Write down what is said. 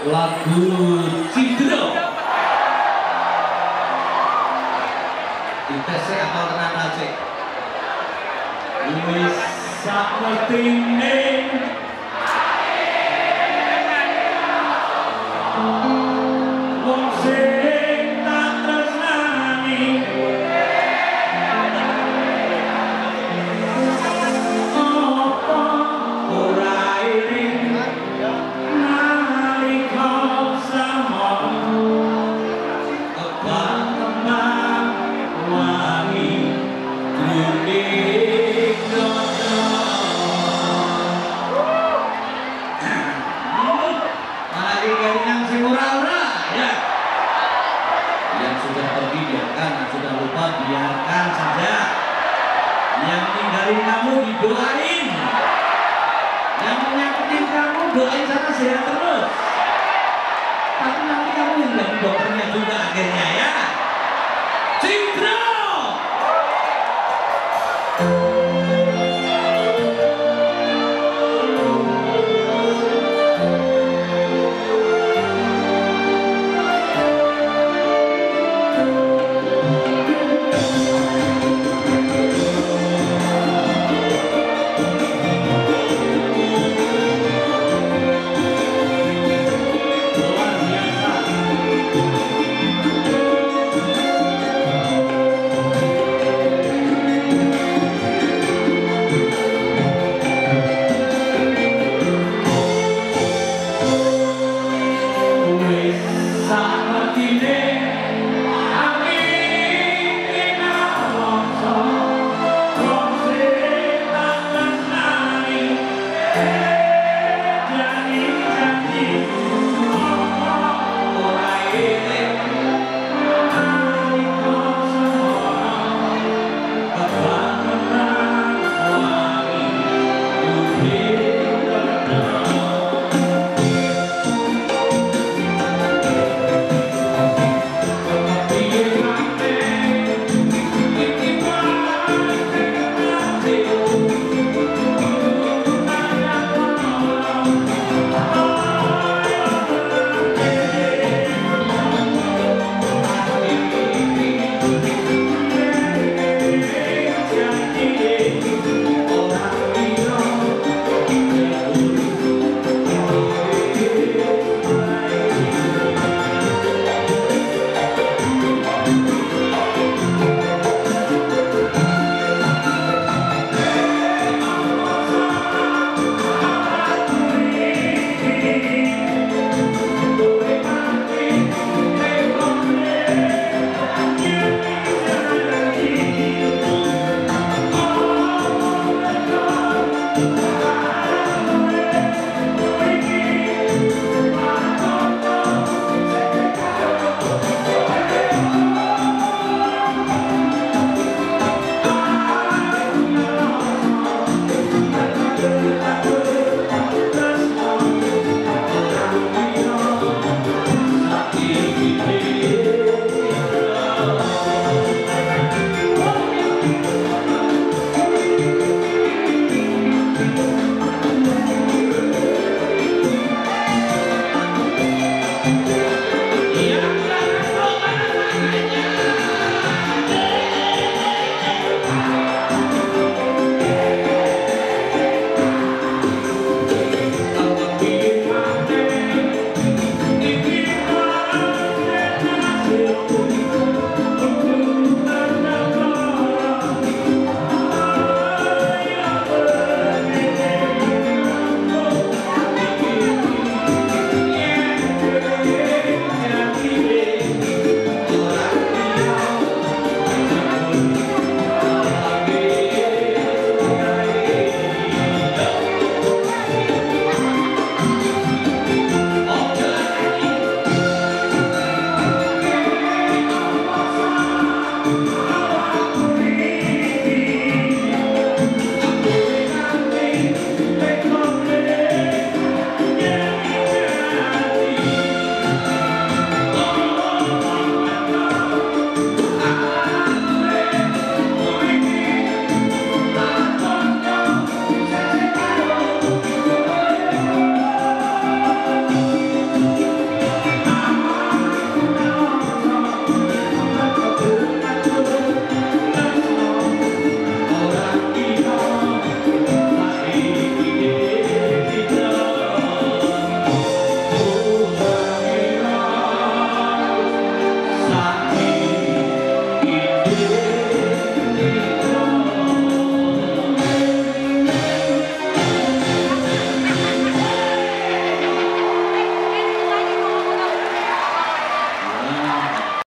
lagu Cindro ditesnya apal tenan aja wis sak ngertine wong sing tak tresnani apa ora iring nalika sama kembang wangi klinik dodo mari garingan sing ora-ora ya yang sudah pergi biarkan, yang sudah lupa biarkan saja, yang ninggalin kamu didoain, yang menyakitin kamu doain sana sehat terus, tapi nanti kamu yang jadi dokternya juga akhirnya ya. Cindro.